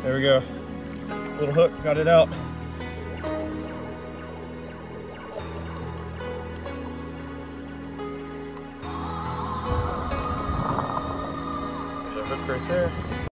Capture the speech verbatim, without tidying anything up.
There we go. Little hook, got it out. There's a hook right there.